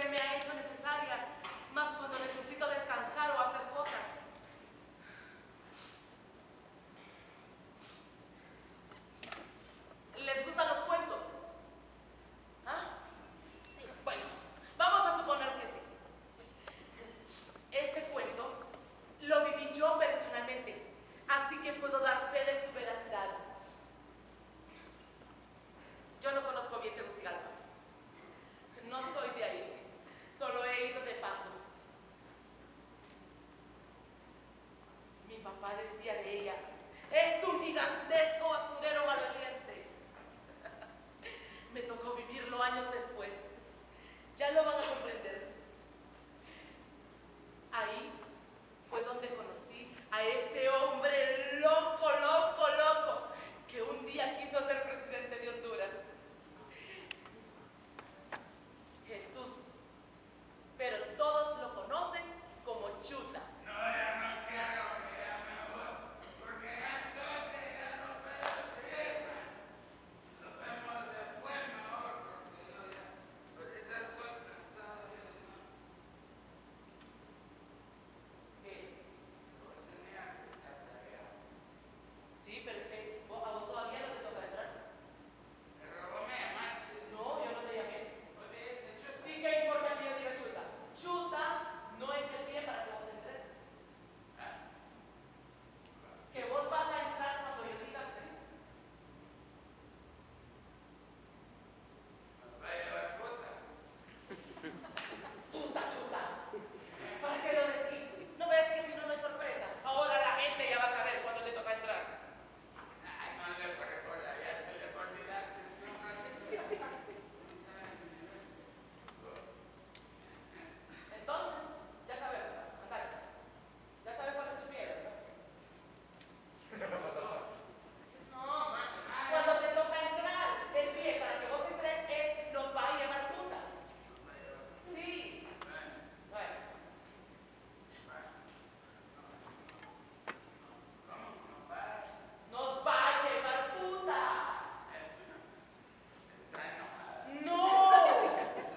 que me ha hecho necesaria, más cuando necesito descansar o hacer cosas. ¿Les gustan los cuentos? ¿Ah? Sí. Bueno, vamos a suponer que sí. Este cuento lo viví yo personalmente, así que puedo dar fe de su veracidad. Yo no conozco bien Tegucigalpa. No soy de ahí, solo he ido de paso. Mi papá decía de ella, es un gigantesco basurero maloliente. Me tocó vivirlo años después. Ya lo van a comprender. Ahí fue donde conocí a ese hombre loco, loco, loco, que un día quiso ser presidente de Honduras. Jesús. Pero todos lo conocen como Chuta. No, ya no quiero que ya mejor, porque ya estoy que ya no puedo seguir. Nos vemos después mejor, porque yo ya ahorita estoy cansado. ¿Qué? Vos tenías que estar callado. Sí, pero es que a vos todavía no te toca entrar. Pero vos me llamaste. No, yo no te llamé. Vos dijiste Chuta. ¿Y qué importa que yo diga Chuta? Chuta no es el pie para que vos entres. ¿Ah? Que vos vas a entrar cuando yo diga ven. Nos va a llevar puta. ¡Puta Chuta! ¿Para qué lo decís? ¿No ves que si no, no es sorpresa? Ahora la gente ya va a saber cuándo te toca entrar. Ay, no le puedo recordar, ya se le va a olvidar que es un ratito. Entonces, ya sabes, andate. Ya sabes cuál es tu pie, ¿verdad? No, man. Cuando te toca entrar, el pie para que vos entres es nos va a llevar puta. Sí. Bueno. Nos va a llevar puta. Está enojada. No.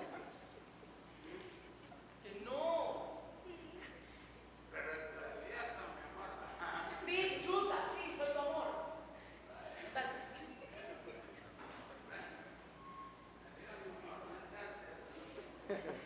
Que no. Pero todavía son mi amor. Sí, Chuta, sí, soy tu amor. Dale. Adiós, mi amor, buenas tardes.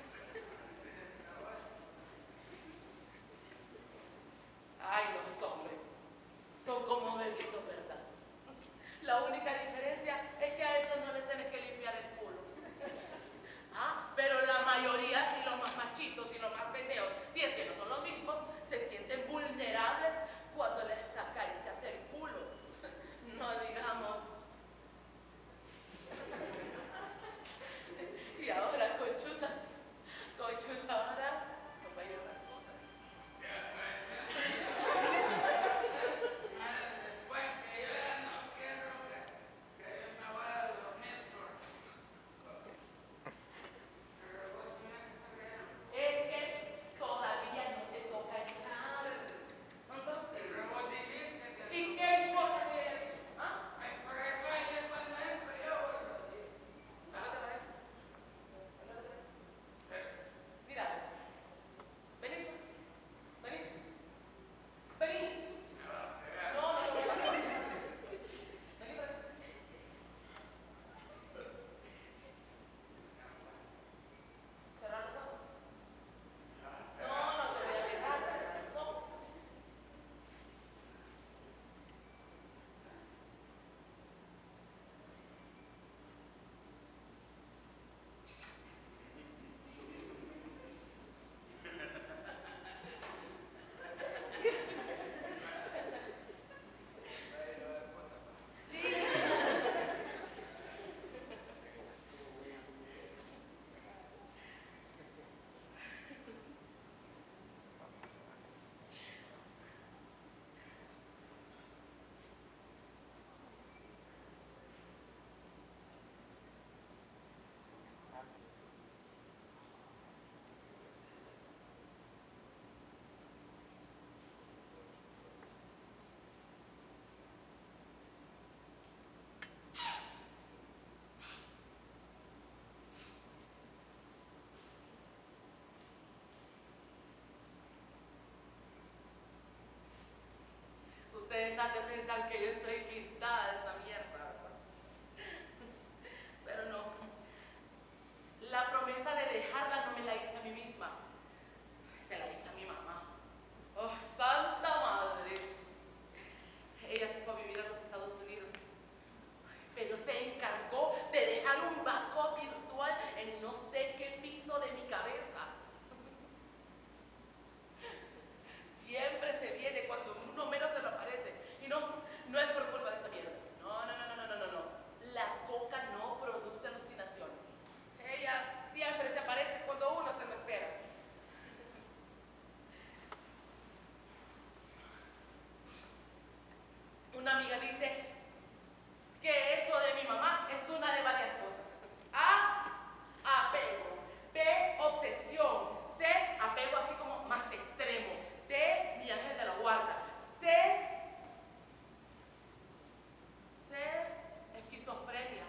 Ay, los hombres son como bebitos, ¿verdad? La única diferencia es que a estos no les tenés que limpiar el culo. Ah, pero la mayoría, sí, los más machitos y los más pendeos, si es que no son los mismos, se sienten vulnerables cuando les acaricias el culo. No digamos. Y ahora con Chuta ahora nos va a llevar putas. Después que yo ya no quiero que yo me vaya a dormir pero vos tenés que estar callado. Es que todavía no te toca entrar. Pero vos dijiste que ¿Y qué importa que haya dicho? ¿Ah? es por eso ahí cuando entro yo vuelvo a decir. Ándate para allá. Ándate para allá. Mira, Ustedes han de pensar que yo estoy quitada de esta mierda, ¿verdad? Pero no. La promesa de dejarla no me la hice a mí misma. Se la hice a mi mamá. ¡Oh, santa madre! Ella se fue a vivir a los Estados Unidos. Pero se encargó de dejar un backup virtual en no sé qué piso de mi cabeza. Siempre se viene cuando uno menos se lo aparece. Y no es por culpa de esta mierda. No. La coca no produce alucinaciones. Ella siempre se aparece cuando uno se lo espera. Una amiga dice que eso de mi mamá es una de varias cosas. A, apego. B, obsesión. C, apego así como más extremo. D, mi ángel de la guarda. C, esquizofrenia.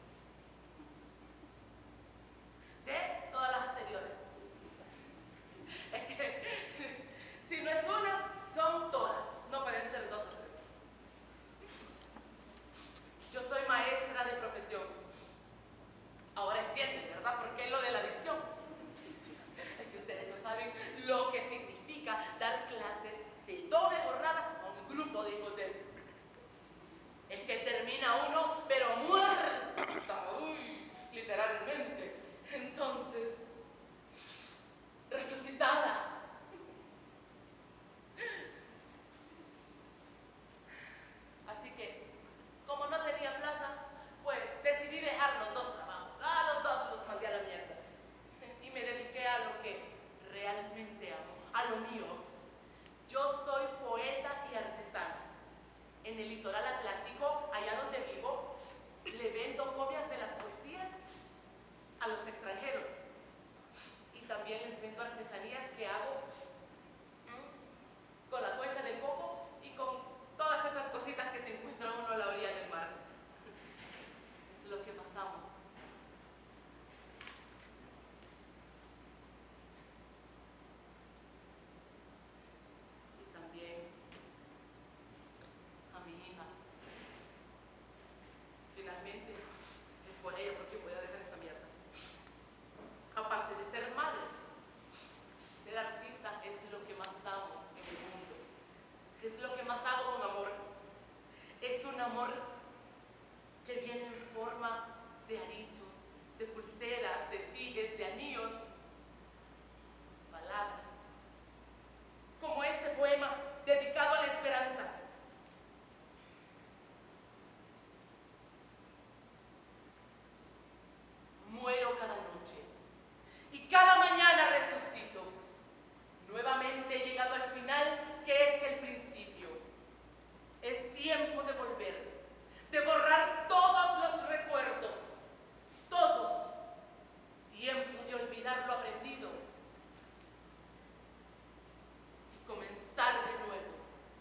D, todas las anteriores. Es que si no es una, son todas. No pueden ser dos o tres. Yo soy maestra de profesión. Ahora entienden, ¿verdad? ¿Por qué lo de la adicción? Es que ustedes no saben lo que significa dar clases de doble jornada a un grupo de hijos de... Es que termina uno, pero muerta, literalmente. Entonces, resucitada. Así que, como no tenía plaza, pues decidí dejar los dos trabajos. A los dos los mandé a la mierda. Y me dediqué a lo que realmente amo, a lo mío. Yo soy poeta y artesana. En el litoral atlántico, allá donde vivo, le vendo copias de las poesías a los extranjeros. Y también les vendo artesanías que hago con la concha del coco y con todas esas cositas que se encuentra uno a la orilla del mar. Es lo que pasamos. Y también a mi hija. Finalmente, es por ella porque voy a dejar esta mierda. Aparte de ser madre, ser artista es lo que más amo en el mundo. Es lo que más hago con amor. Es un amor que viene en forma de aritos, de pulseras, de tigues, de anillos, palabras. Como este poema dedicado a la esperanza. Muero cada noche y cada mañana resucito. Nuevamente he llegado al final, que es el principio. Es tiempo de volver, de borrar todos los recuerdos, todos. Tiempo de olvidar lo aprendido y comenzar de nuevo.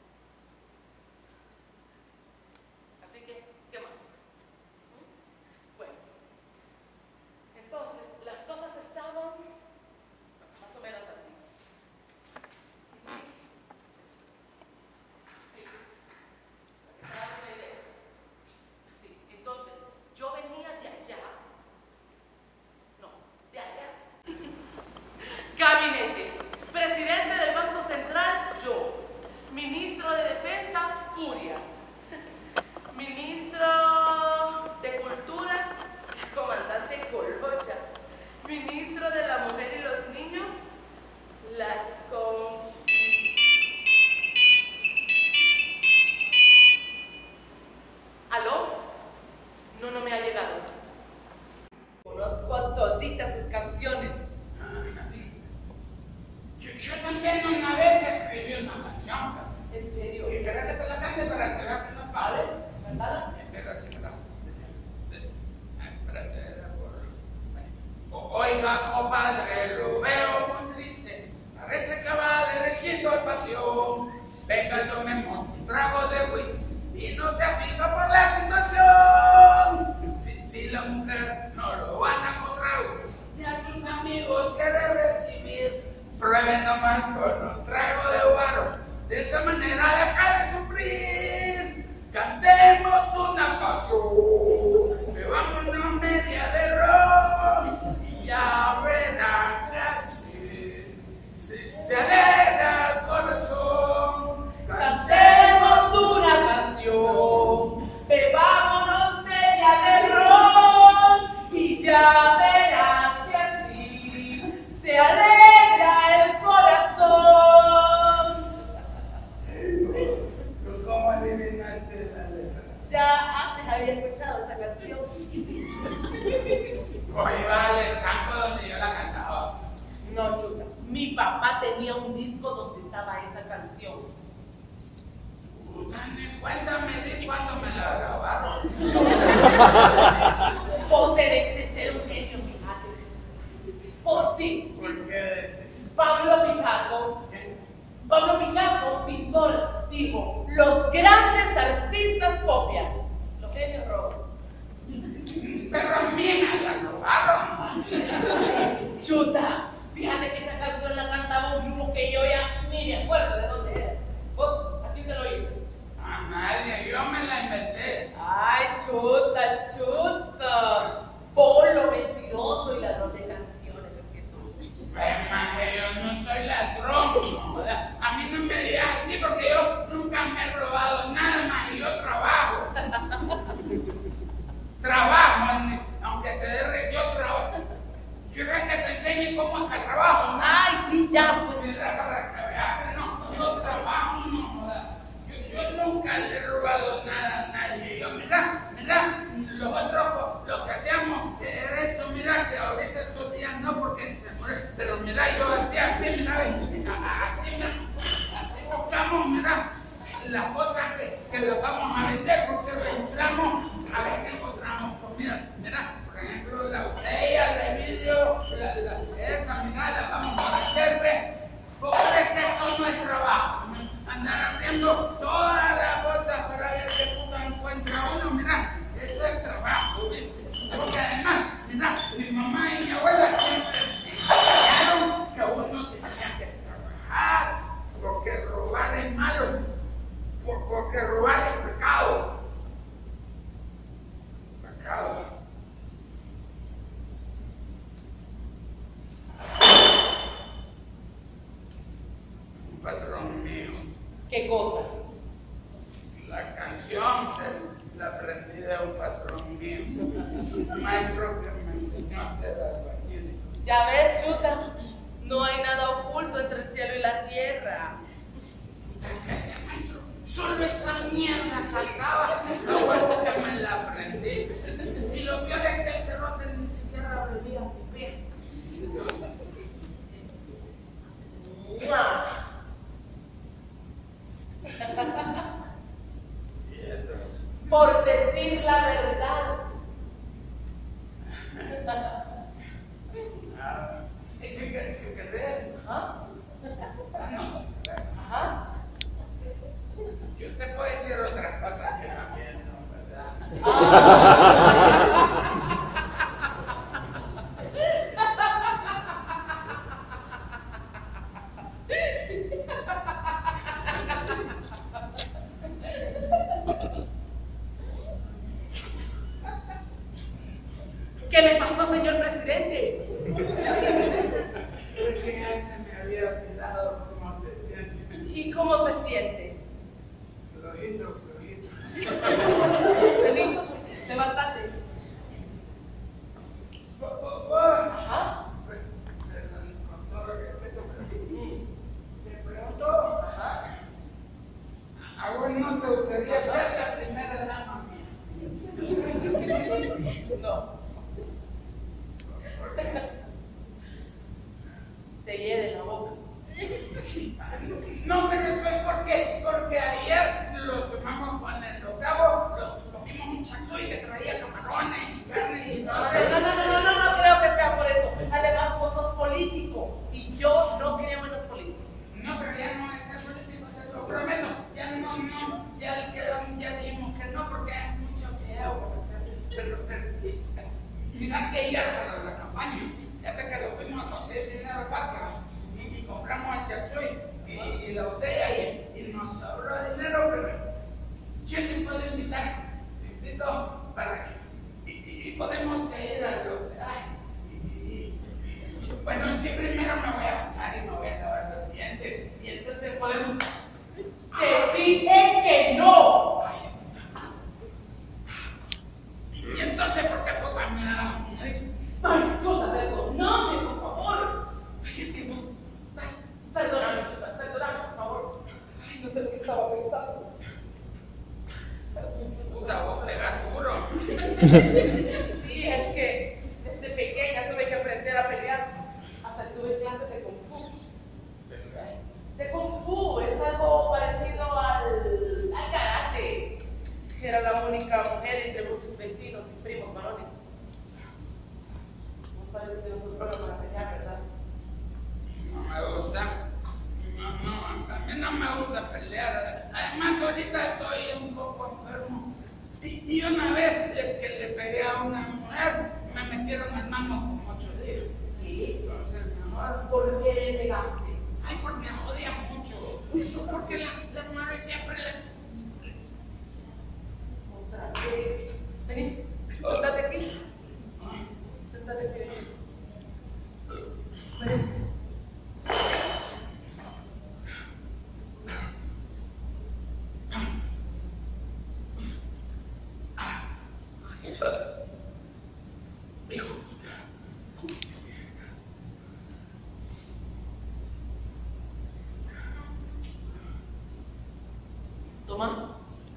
Así que, ¿qué más? Bueno, entonces las cosas estaban más o menos así. Sí, para que se hagan una idea. Sí, entonces yo venía de allá. No, de allá. Gabinete. Presidente del Banco Central, yo. Ministro de Defensa, Furia. Ministro de Cultura, comandante Colocha. Ministro de la Mujer y los Niños, la ¿Aló? No me ha llegado. Conozco a toditas sus canciones. Yo también una vez escribí una canción. ¿En serio? Y querés que te la cante para que veas que no vale. ¿Verdad? Espera, sí me la. Espérate, era por. Oiga, compadre, lo veo muy triste. Parece que va derechito al patio. Venga, tomemos un trago de whisky y no se aplica por la situación. Si la mujer no lo van a encontrar y a sus amigos quiere recibir, prueben nomás con un trago de guaro. De esa manera deja de sufrir. Mi papá tenía un disco donde estaba esa canción. Puta, ni cuenta me di cuando me la grabaron. Vos tenés que ser un genio, fíjate. Por sí. ¿Por qué decir? Pablo Picasso, pintor, dijo, los grandes artistas copian, los genios roban. Pero a mí me la robaron. Chuta, fíjate que esa canción la cantaba un grupo que yo ya ni me acuerdo de dónde era. ¿Vos? ¿A quién se lo oíste? A nadie, yo me la inventé. Ay, chuta. Polo, mentiroso y ladrón de canciones. Pues, maje, yo no soy ladrón, no joda. A mí no me digas así porque yo nunca me he robado nada más y yo trabajo. Trabajo, aunque te dé yo trabajo. ¿Quieres que te enseñe cómo es que trabajo? ¿No? Ay, sí, ya, pues. Mira, para que veas que no, yo trabajo, no joda. Yo nunca le he robado nada a nadie. Yo, mira, nosotros lo que hacíamos era esto, mira, que ahorita estos días no porque se muere, pero mira, yo hacía así, mira, así buscamos, mira, las cosas que las vamos a vender porque registramos, a veces encontramos comida, mira, por ejemplo, la botella de vidrio, esta, mira, la vamos a vender, ¿ves? ¿Vos crees que esto no es trabajo? Andar abriendo todas las bolsas para ver qué puta encuentra uno, mira, eso es trabajo, ¿viste? Porque además, mira, mi mamá y mi abuela siempre me enseñaron que uno tenía que trabajar, porque robar es malo, porque robar es pecado. Pecado. Un patrón mío. ¿Qué cosa? La canción la aprendí de un patrón mío, un maestro que me enseñó a hacer albañil. Ya ves, chuta, no hay nada oculto entre el cielo y la tierra. ¿Qué ese maestro? Solo esa mierda cantaba. Lo bueno que me la aprendí. Y lo peor es que el cerrote ni siquiera bebía su pie. ¡Mua! ¿Y eso? Por decir la verdad. Y si querés. ¿Ah? No. Ajá. Yo te puedo decir otras cosas que no pienso, ¿verdad? ¿Qué le pasó, señor presidente? Es que ya se me había olvidado cómo se siente. ¿Y cómo se siente? Flojito. Vení, levántate. Ajá. Perdón, con todo respeto, pero te pregunto, Ajá. ¿a vos no te gustaría ser la primera dama mía? No. ¿Por qué? Te hiede la boca. No, pero eso es porque ayer lo tomamos con el octavo, comimos un chaxoy que traía camarones y carne y No todo. creo que sea por eso. Además, vos sos político y yo no quería menos político. No, pero ya no es ser político, te lo prometo. Ya dijimos que no porque hay mucho video por hacer. Pero mira que ayer para la campaña, fíjate que lo fuimos a conseguir dinero aparte y compramos el chaxoy y la botella y nos sobró dinero, pero yo te puedo invitar, te invito para que y podemos ir a lo bueno, sí, primero me voy a bañar y me voy a lavar los dientes y entonces podemos. Te dije que no. Y entonces, ¿por qué puta me da? Ay, chuta, perdóname, por favor. Ay, es que vos. Perdóname, chuta, perdóname, por favor. Ay, no sé lo que estaba pensando. Puta, vos pegas duro. Sí, es que desde pequeña tuve que aprender a pelear. Hasta estuve en clases de Kung Fu. Era la única mujer entre muchos vecinos y primos varones. No parece que nosotros nos van a pelear, ¿verdad? No me gusta. A mí no me gusta pelear. Además, ahorita estoy un poco enfermo. Y una vez que le pegué a una mujer, me metieron las manos como 8 días. ¿Qué? Entonces, mejor. ¿Por qué le pegaste? Ay, porque jodía mucho. Porque la mujer siempre le. Otra vez. Vení, sentate aquí. Sentate aquí. Vení. Toma.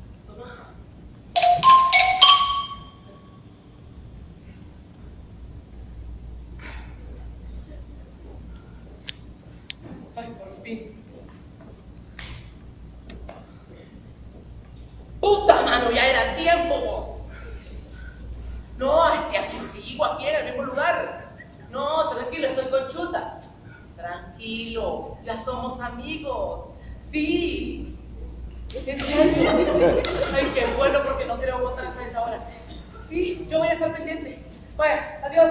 Ay, por fin. ¡Puta mano! Ya era tiempo, vos. No, si aquí sigo, aquí en el mismo lugar. No, tranquilo, estoy con Chuta. Tranquilo, ya somos amigos. Sí. ¿En serio? Ay, qué bueno, porque no quiero botar otra vez ahora. Sí, yo voy a estar pendiente. Vaya, adiós.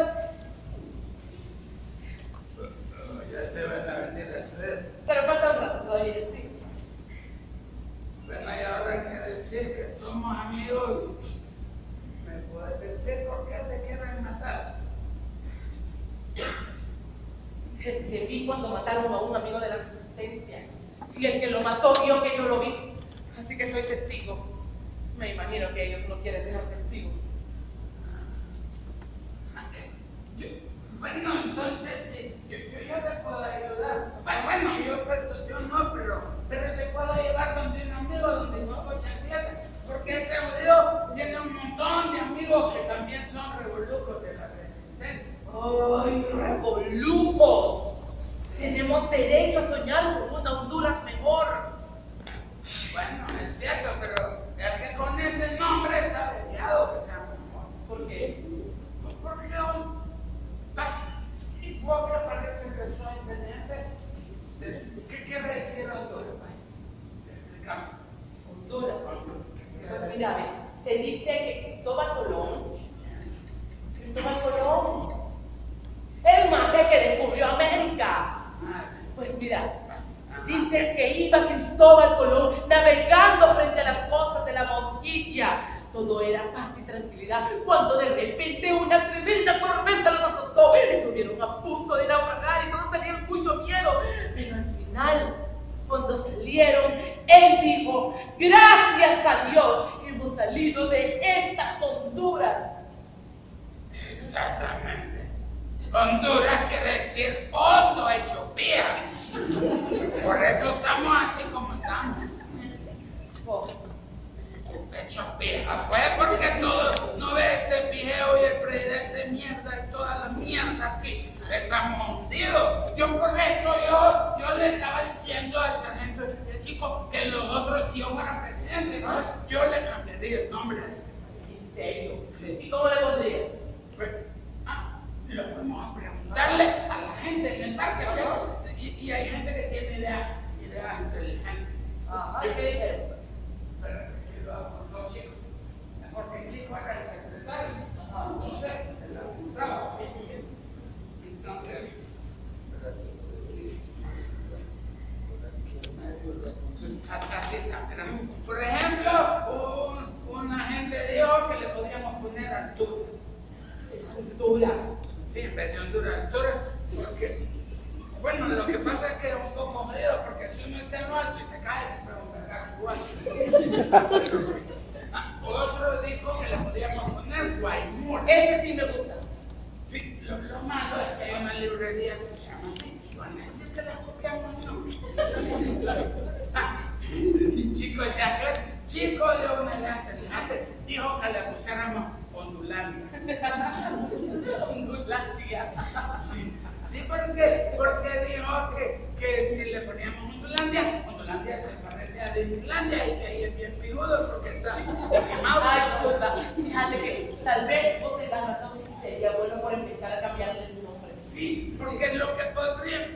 Ya se van a venir a hacer. Pero falta un rato todavía, sí. Bueno, y ahora hay que decir que somos amigos. ¿Me puedes decir por qué te quieren matar? Es que vi cuando mataron a un amigo de la Resistencia. Y el que lo mató vio que yo lo vi. Así que soy testigo. Me imagino que ellos no quieren dejar testigos. Bueno, entonces sí, yo te puedo ayudar. Bueno, yo no, pero te puedo llevar donde un amigo, donde Chico Chancleta, porque ese judío tiene un montón de amigos que también son revolucos de la Resistencia. ¡Ay, revolucos! Tenemos derecho a soñar con una Honduras mejor. Bueno, es cierto, pero es que con ese nombre está peleado que sea mejor. ¿Por qué? Porque vos que parece que soy inteligente, ¿qué quiere decir Honduras? Explícame. Honduras. Pues mira, ve, se dice que Cristóbal Colón, el maje que descubrió América. Pues mira, dicen que iba Cristóbal Colón navegando frente a las costas de la Mosquitia. Todo era paz y tranquilidad, cuando de repente una tremenda tormenta los azotó. Estuvieron a punto de naufragar y todos tenían mucho miedo. Pero al final, cuando salieron, él dijo: gracias a Dios hemos salido de estas Honduras. Exactamente. Honduras quiere decir hondo hecho pía. Por eso estamos así como estamos. Oh. Hecho pija, pues, porque todo, no ve este pijeo y el presidente mierda y toda la mierda aquí. Estamos hundidos. Por eso yo le estaba diciendo al sargento el chico que los otros, si yo fuera presidente, ¿no? Yo le cambiaría el nombre a ese. ¿En serio? Sí. ¿Y cómo le pondría? Pues, lo podemos preguntarle a la gente en el parque, ¿no? Y hay gente que tiene ideas inteligentes. Ajá, ¿qué dijeron? Pero yo lo hago con dos chicos. Porque el chico era el secretario. Entonces, el apuntado. Entonces, aquí está. Por ejemplo, una gente dijo que le podríamos poner altura. Altura. Sí, en vez de Honduras, altura. Porque, bueno, lo que pasa es que es un poco jodido, porque si uno está en lo alto y se cae, se puede un vergazo igual. Otro dijo que le podíamos poner Guaymur. Ese sí me gusta. Sí, lo malo es que hay una librería que se llama así. Y van a decir que la copiamos, ¿no? Chico de una edad inteligente, dijo que le pusiéramos Hondulandia. Hondulandia. Sí, porque porque dijo que si le poníamos Hondulandia se parece a Disneylandia y que ahí es bien pijudo porque está quemado. Ay, chuta, fíjate que tal vez vos tengas razón y sería bueno por empezar a cambiarle tu nombre. Sí, porque es lo que podría.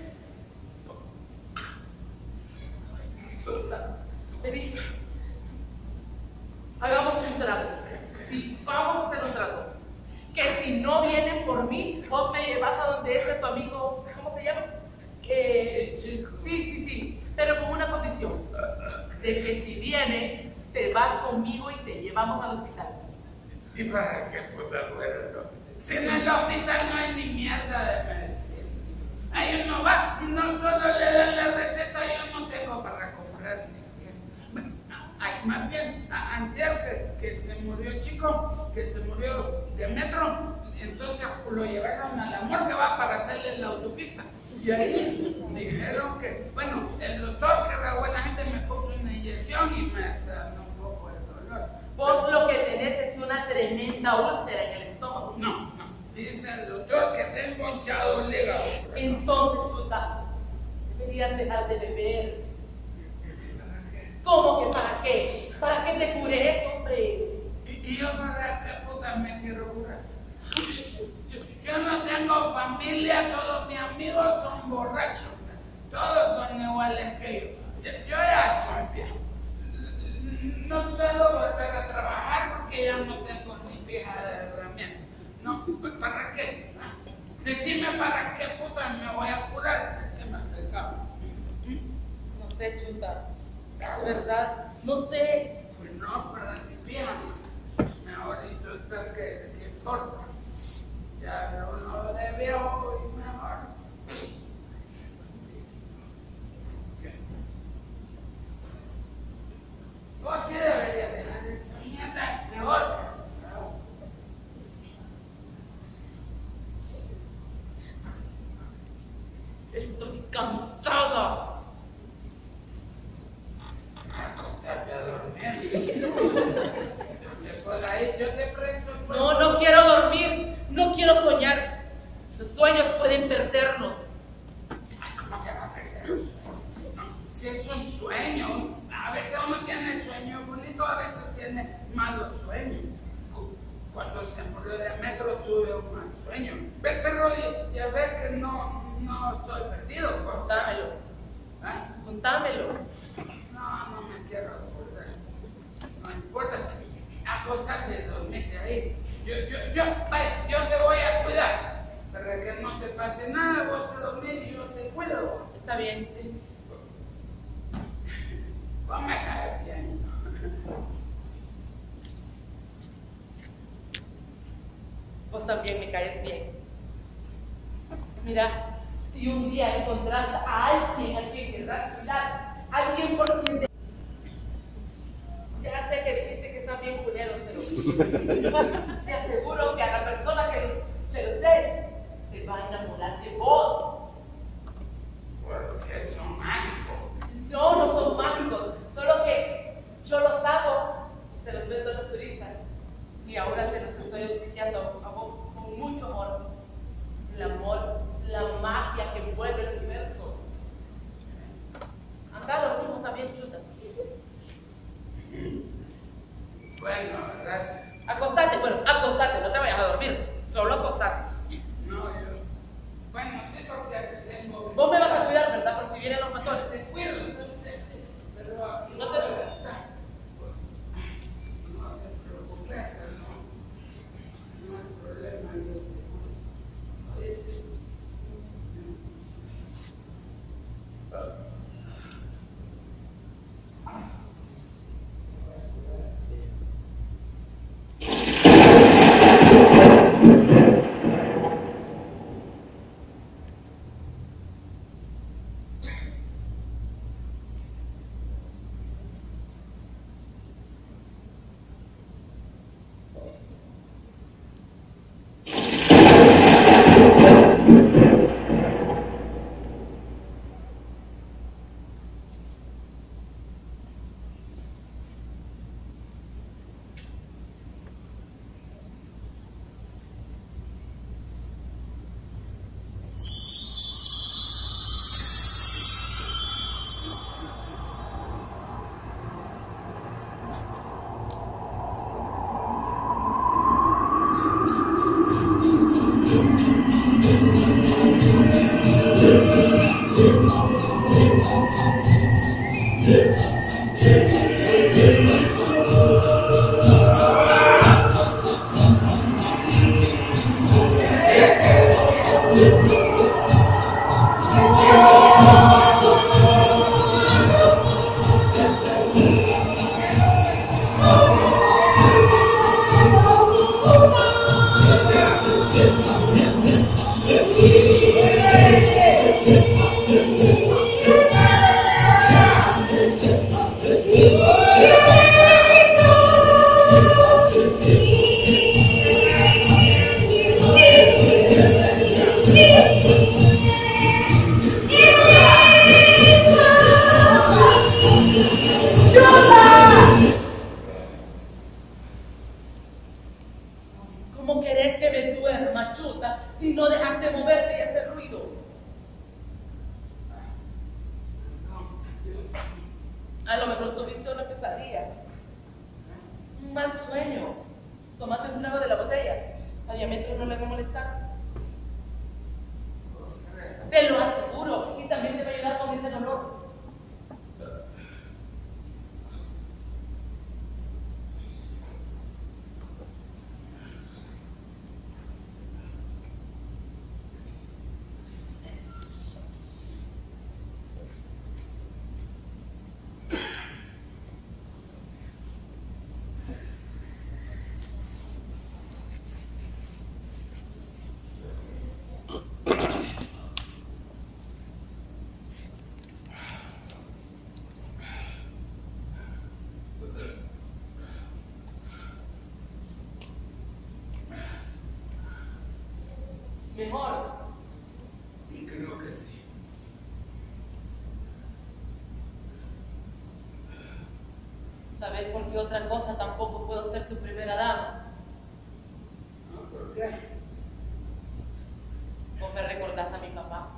Vení, hagamos un trato. Sí, vamos a hacer un trato. Que si no vienen por mí, vos me llevas a donde es tu amigo, ¿cómo se llama? Chico. Sí, pero con una condición. De que si viene, te vas conmigo y te llevamos al hospital. ¿Y para qué puta fuera el hospital? Si en el hospital no hay ni mierda de medicina. Ahí uno va y no solo le dan la receta, yo no tengo para comprar ni bien. Ay, más bien, antes que se murió Chico, que se murió de metro, entonces lo llevaron a la morgue para hacerle la autopista. Y ahí dijeron que, bueno, el doctor que era buena gente me puso una inyección y me sanó un poco el dolor. Vos lo que tenés es una tremenda úlcera en el estómago. No, dice el doctor que tengo hinchado el hígado. Entonces, chuta, deberías dejar de beber. ¿Cómo que para qué? ¿Para qué te cures, hombre? ¿Y yo para qué puta me quiero curar? Yo no tengo familia, todos mis amigos son borrachos, todos son iguales que yo ya soy viejo. No puedo volver a trabajar porque ya no tengo ni pija de herramienta. No, ¿para qué? Decime para qué puta me voy a curar. Decime, pecado. No sé, chuta. De verdad, no sé. Pues no, para mi pija. Mejor y total que importa. Ya uno de viejo y mejor. Vos sí deberías dejar esa mierda mejor. Estoy cansada. Acostate a dormir. Por ahí yo te presto. No, no quiero dormir. No quiero soñar. Los sueños pueden perdernos. ¿Cómo te va a perder? Si es un sueño, a veces uno tiene sueños bonitos, a veces tiene malos sueños. Cuando se murió de metro tuve un mal sueño. Pero ya ves que no estoy perdido. Contámelo. ¿Ah? Contámelo. No me quiero acordar. No importa. Acostate, dormite ahí. Yo te voy a cuidar. Para que no te pase nada, vos te dormís y yo te cuido. Está bien, sí. Vos me caes bien. Vos también me caes bien. Mira, si un día encontrás a alguien a quien querrás cuidar, alguien por quien te... Ya sé que dijiste que están bien culeros, pero te aseguro que a la persona que se los dé se va a enamorar de vos. Porque son mágicos. No son mágicos, solo que yo los hago y se los vendo a los turistas. Y ahora se los estoy obsequiando a vos con mucho amor. El amor, la magia que envuelve el universo. Anda, dormimos también, chuta. Bueno, gracias. Acostate, no te vayas a dormir, solo acostate. No, yo. Bueno, sí, porque tengo. Vos me vas a cuidar, ¿verdad? Por si vienen los matones. Te cuido, entonces, sí. Pero aquí No te debe estar. No te preocupes, no hay problema. Yo te cuido. ¿Oíste? ¿Cómo querés que me duerma, chuta, si no dejas de moverte y hacer ruido? A lo mejor tuviste una pesadilla. Un mal sueño. Tomaste un trago de la botella. A Diametro no le va a molestar. Te lo aseguro. Y también te va a ayudar con ese dolor. Mejor. Y creo que sí. ¿Sabes por qué otra cosa tampoco puedo ser tu primera dama? ¿No? ¿Por qué? ¿Vos me recordás a mi papá?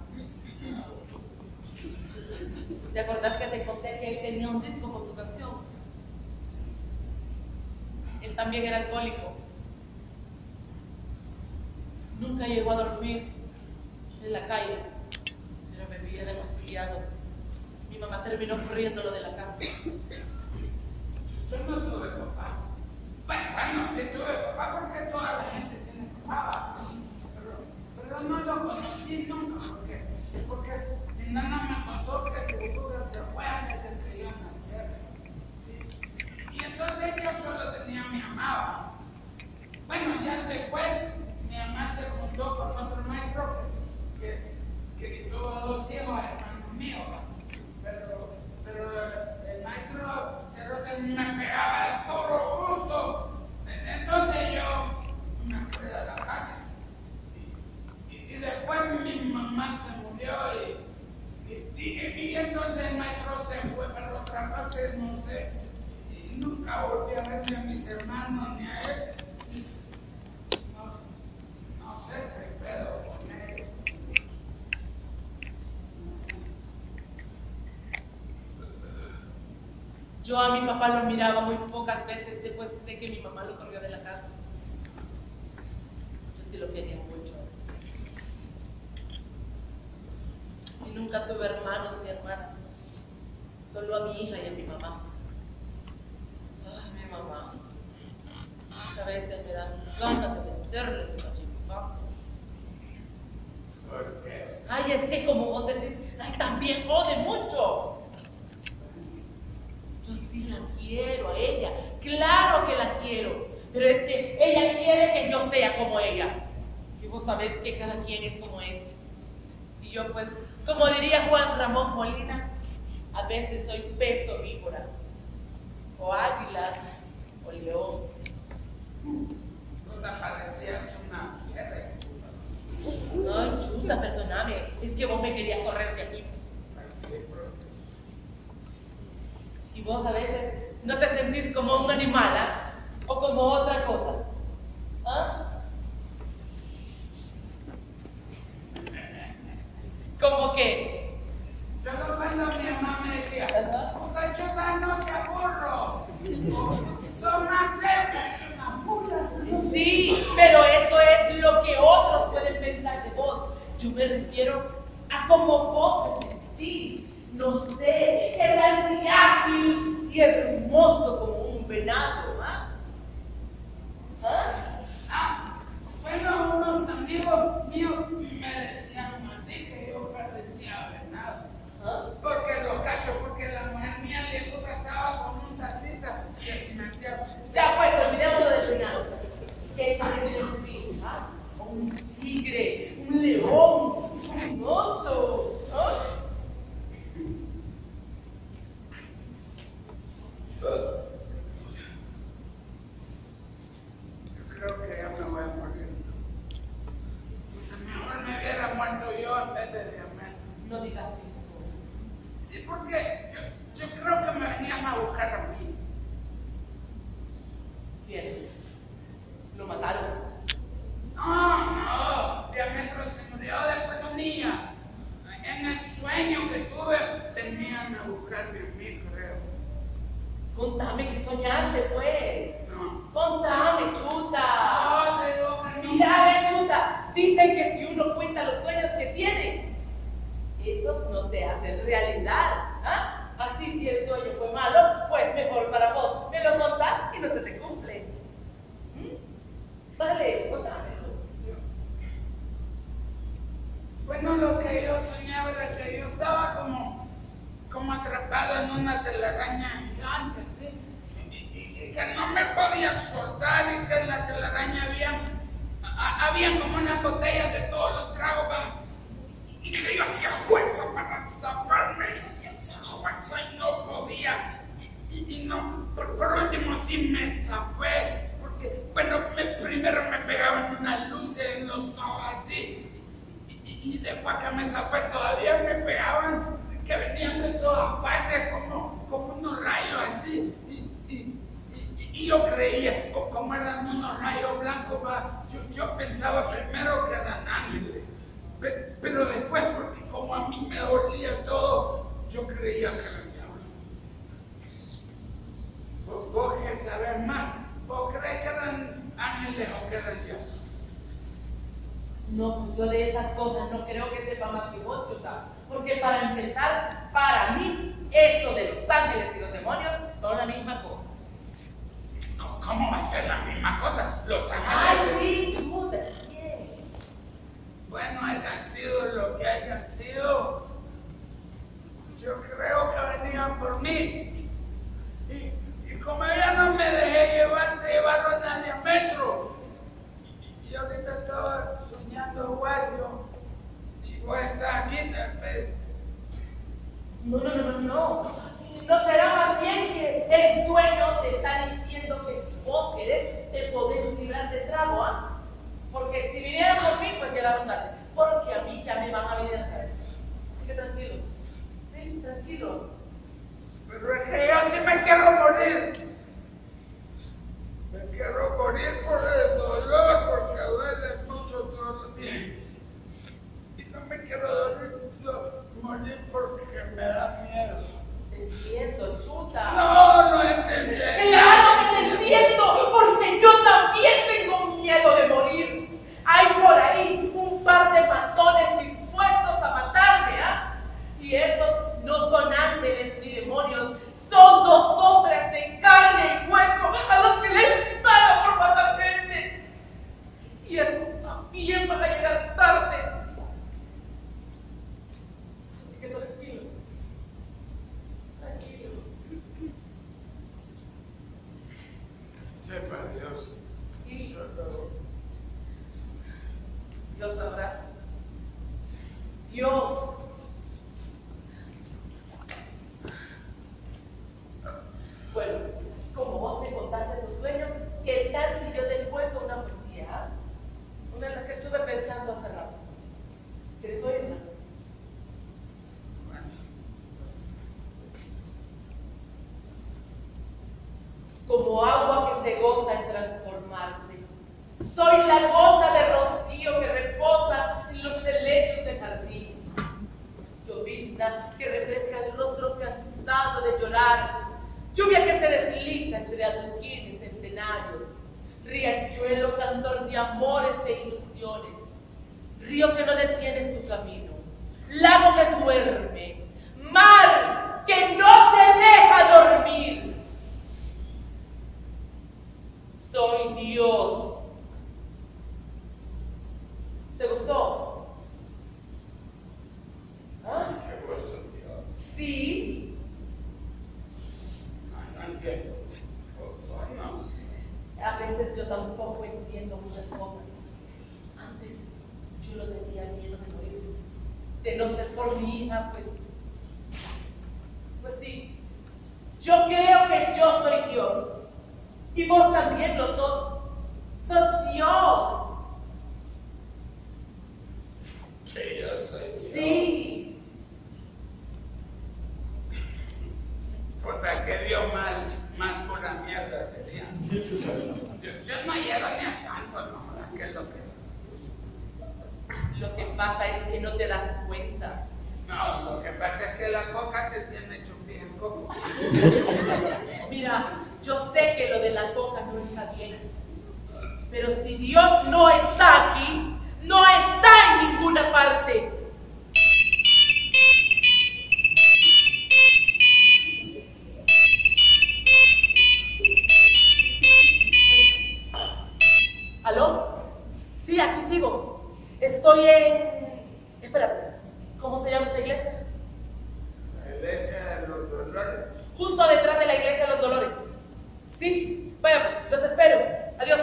¿Te acordás que te conté que él tenía un disco con tu canción? Él también era alcohólico. Nunca llegó a dormir en la calle, pero bebía demasiado. Mi mamá terminó corriéndolo de la casa. Yo no tuve papá. Bueno, sí tuve papá porque toda la gente tiene papá. Pero no lo conocí nunca porque mi nana me contó que tu puta se fue antes de que yo naciera. Y entonces yo solo tenía a mi mamá. Bueno, ya después mi mamá se juntó con otro maestro que tuvo 2 hijos, hermanos míos. Pero el maestro Cerrote me pegaba de todo gusto. Entonces yo me fui de la casa. Y después mi mamá se murió y entonces el maestro se fue para otra parte, no sé. Y nunca volví a ver ni a mis hermanos ni a él. No sé qué pedo con ellos. No sé. Yo a mi papá lo miraba muy pocas veces después de que mi mamá lo corrió de la casa. Yo sí lo quería mucho. Y nunca tuve hermanos ni hermanas. Solo a mi hija y a mi mamá. Ay, mi mamá. A veces me dan ganas de meterles una chimpazo. ¿Por qué? Ay, es que como vos decís, ay, también jode mucho. Yo sí la quiero a ella, claro que la quiero, pero es que ella quiere que yo sea como ella. Y vos sabés que cada quien es como es. Y yo pues, como diría Juan Ramón Molina, a veces soy pez o víbora, o águila, o león. Tú te parecías una fiera. Ay, chuta, perdóname, es que vos me querías correr de aquí. Y vos a veces no te sentís como un animal, ¿ah? O como otra cosa. ¿Ah? ¿Cómo qué? Solo cuando mi mamá me decía, puta chuta, no sea burro. Son más cerca que una mula. Sí, pero eso es lo que otros pueden pensar de vos. Yo me refiero a cómo vos te sentís. Sí, no sé, era así ágil y hermoso como un venado, ¿ah? Bueno, unos amigos míos me decían así que yo parecía venado. Porque los cachos, porque la mujer mía le gusta, estaba con un tacita que metía. Ya pues, olvidemos lo del venado. ¿Qué quiere decir? Un tigre, un león, un oso. Creo que ya me voy a morir. Mejor me hubiera muerto yo en vez de Diamante. No digas eso. Sí, porque yo creo que me venían a buscar a mí. Bien. ¿Lo mataron? No, Diamantro se murió después de un día. En el sueño que tuve, venían a buscarme a mí, creo. Contame que soñaste, pues. No. Contame, chuta. No, te digo que no. Mira, chuta. Dicen que si uno cuenta los sueños que tiene, esos no se hacen realidad. ¿Ah? Así si el sueño fue malo, pues mejor para vos. Me lo contás y no se te cumple. Dale, contámelo. Bueno, lo que yo soñaba era que yo estaba como atrapado en una telaraña gigante, ¿sí? Y que no me podía soltar y que en la telaraña había como unas botellas de todos los tragos, ¿va? Y que yo hacía fuerza para zafarme, y hacía fuerza y no podía. Y no, por último sí me zafé, porque, bueno, primero me pegaban unas luces en los ojos así, y después que me zafé todavía me pegaban, que venían de todas partes como unos rayos así, y yo creía, como eran unos rayos blancos, yo pensaba primero que eran ángeles, pero después, porque como a mí me dolía todo, yo creía que eran diablos. Vos que sabés más, ¿vos crees que eran ángeles o que eran diablos? No, yo de esas cosas no creo que sepa más que vos, chuta. Porque para empezar, para mí, esto de los ángeles y los demonios son la misma cosa. ¿Cómo va a ser la misma cosa? Los ángeles. Ay, sí, chuta. Bueno, hayan sido lo que hayan sido, yo creo que venían por mí. Y como ella no me dejé llevarlo a Diamantro. Y ahorita estaba soñando igual yo. Y vos estás aquí tal vez. No. ¿No será más bien que el sueño te está diciendo que si vos querés, te podés librar del trago, ¿ah? Porque si vinieran por mí, pues llegaron tarde. Porque a mí ya me van a venir a traer. Así que tranquilo. Sí, tranquilo. Pero es que yo sí me quiero morir. Me quiero morir por el dolor, porque duele mucho todos los días. Y no me quiero morir porque me da miedo. Te entiendo, chuta. No entendí. ¡Claro que te entiendo! Porque yo también tengo miedo de morir. Hay por ahí un par de matones dispuestos a matarme, ¿ah? Y esos no son ángeles ni demonios. Son dos hombres de carne y hueso a los que les pagan por matar gente. Y esos también van a llegar tarde. Así que tranquilo. Tranquilo. Sepa Dios. Sí. Dios sabrá. Dios. Bueno, como vos me contaste tu sueño, ¿qué tal si yo te cuento una poesía? Una de las que estuve pensando hace rato. ¿Quieres oírla? Como agua que se goza en transformarse. Soy la gota de rocío que reposa en los helechos de jardín. Llovizna que refresca el rostro cansado de llorar. Lluvia que se desliza entre adoquines centenarios. Riachuelo cantor de amores e ilusiones. Río que no detiene su camino. Lago que duerme. por mi hija, pues sí. Yo creo que yo soy Dios. Y vos también lo sos. Sos Dios. Que yo soy Dios. Sí. Puta, que Dios más pura mierda sería. Yo no llego ni a santo, no, ¿qué es lo que? Lo que pasa es que no te das cuenta. No, lo que pasa es que la coca te tiene hecho un bien coco. Mira, yo sé que lo de la coca no está bien. Pero si Dios no está aquí, no está en ninguna parte. ¿Aló? Sí, aquí sigo. Estoy en... Espérate, ¿cómo se llama esta iglesia? La iglesia de los dolores. Justo detrás de la iglesia de los Dolores. Sí, vaya pues, los espero. Adiós.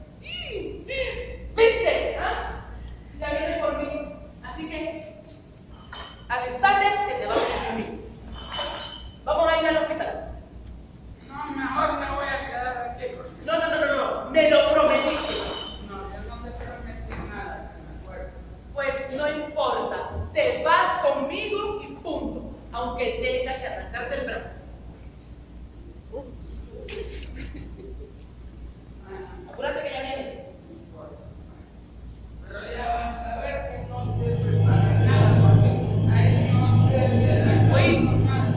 ¿Viste? ¿Ah? Ya viene por mí. Así que, al instante que te vas a conmigo. Vamos a ir al hospital. No, mejor me voy a quedar aquí. No. Me lo prometiste. No, yo no te prometí nada, que me acuerdo. Pues no importa. Te vas conmigo y punto. Aunque tenga que arrancarte el brazo. Apúrate que ya viene. Pero ya vas a ver que no sirve para nada, porque ahí no sirve nada. Oí.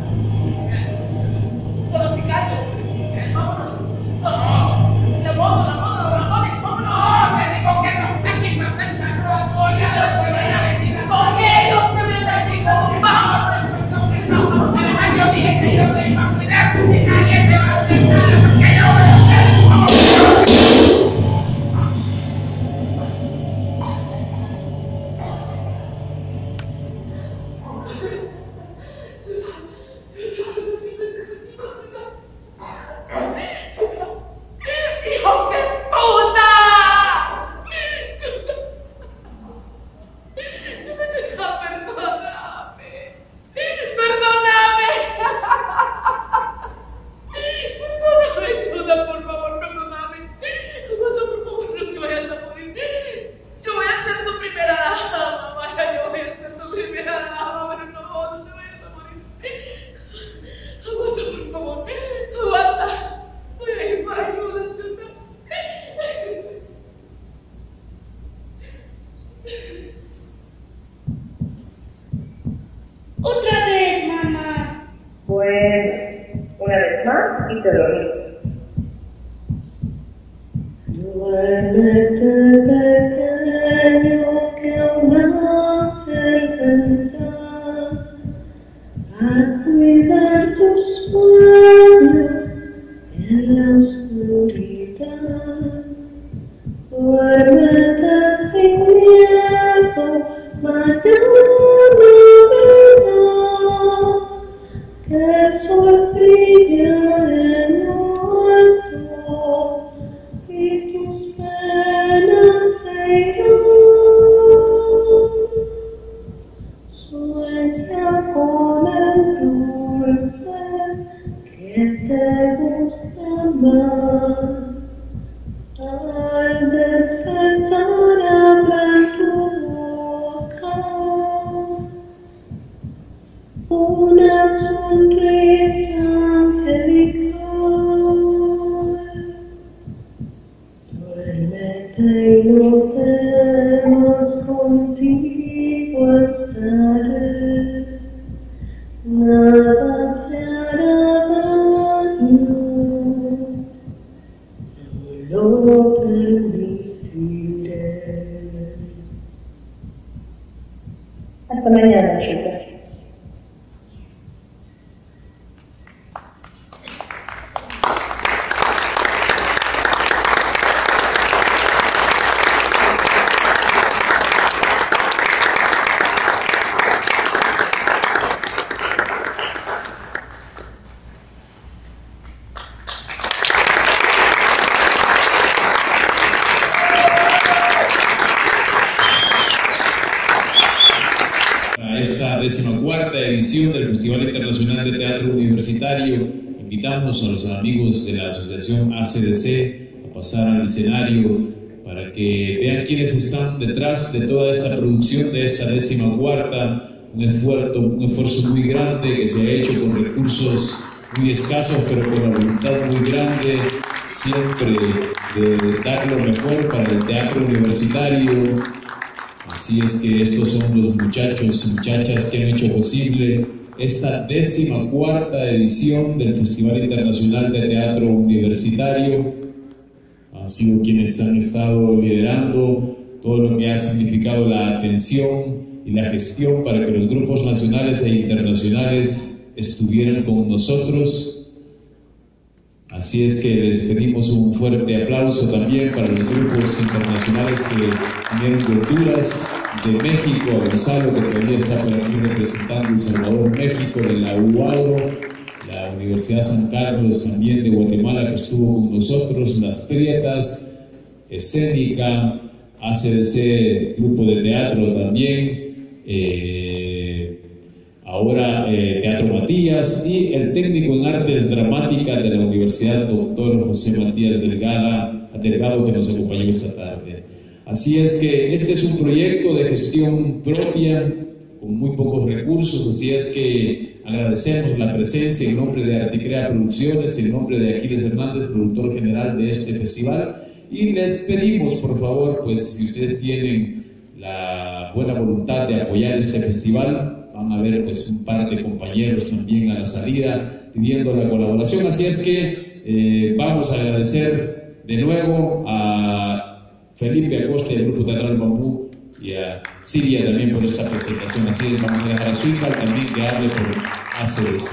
Con los sicarios. Vámonos. La moto, los ratones, vámonos. No, te digo que no está aquí presentando a Goya. Son ellos que me están diciendo, vamos. Yo dije que yo te iba a cuidar, que nadie te va a hacer nada, porque yo voy a hacer ¡Hijo de puta! Perdóname. Perdóname, Chuda, por favor, perdóname. Aguanta, por favor, no te vayas a morir. Yo voy a ser tu primera dama, vaya, yo voy a ser tu primera dama, pero no te vayas a morir. Aguanta, por favor, aguanta. Voy a ir por ayuda, Chuda. Otra vez, mamá. Bueno, una vez más y te lo digo. Duérmete, pequeño, que aún hace pensar a cuidar tus sueños en la oscuridad. Duérmete sin miedo, mañana que el sol brilla de nuevo y tus penas se irán. Sueña con el dulce que te gusta más. Al despertar abre tu boca, una sonrisa angelical. Duérmete y no temas, contigo estaré. Nada te hará daño. Lo permitiré. Hasta mañana, chicas. 14ª edición del Festival Internacional de Teatro Universitario. Invitamos a los amigos de la Asociación ACDC a pasar al escenario para que vean quiénes están detrás de toda esta producción de esta 14ª. Un esfuerzo muy grande que se ha hecho con recursos muy escasos, pero con la voluntad muy grande, siempre de dar lo mejor para el teatro universitario. Así es que estos son los muchachos y muchachas que han hecho posible esta 14ª edición del Festival Internacional de Teatro Universitario. Han sido quienes han estado liderando todo lo que ha significado la atención y la gestión para que los grupos nacionales e internacionales estuvieran con nosotros. Así es que les pedimos un fuerte aplauso también para los grupos internacionales que vinieron de Honduras, de México, a Gonzalo, que todavía está por aquí representando El Salvador, México, de la UADO, la Universidad San Carlos también de Guatemala, que estuvo con nosotros, Las Prietas, Escénica, ACDC, Grupo de Teatro también, ahora Teatro Matías, y el técnico en Artes Dramáticas de la Universidad, doctor José Matías Delgado, que nos acompañó esta tarde. Así es que este es un proyecto de gestión propia, con muy pocos recursos, así es que agradecemos la presencia en nombre de Articrea Producciones, en nombre de Aquiles Hernández, productor general de este festival, y les pedimos, por favor, pues si ustedes tienen la buena voluntad de apoyar este festival, van a ver pues un par de compañeros también a la salida pidiendo la colaboración, así es que vamos a agradecer de nuevo a Felipe Acosta del Grupo Teatral Bambú y a Siria también por esta presentación. Así es, vamos a dejar a su hija también que hable por ACDC.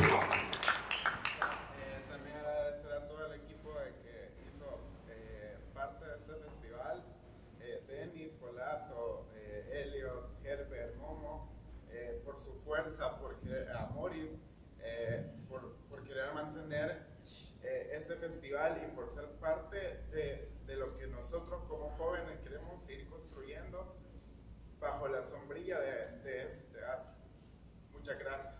También agradecer a todo el equipo que hizo parte de este festival, Denis, Polato, Elliot, Herbert, Momo, por su fuerza, a Moritz, por querer mantener este festival y por ser parte de lo que nosotros como jóvenes queremos ir construyendo bajo la sombrilla de este teatro. Muchas gracias.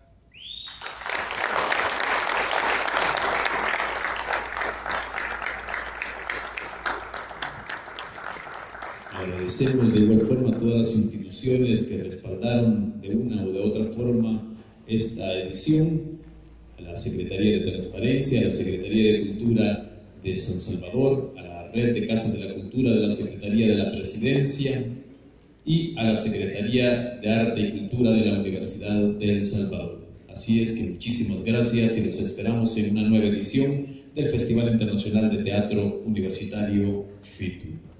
Agradecemos de igual forma a todas las instituciones que respaldaron de una o de otra forma esta edición, a la Secretaría de Transparencia, a la Secretaría de Cultura de San Salvador, a la Red de Casas de la Cultura de la Secretaría de la Presidencia y a la Secretaría de Arte y Cultura de la Universidad de El Salvador. Así es que muchísimas gracias y los esperamos en una nueva edición del Festival Internacional de Teatro Universitario FITU.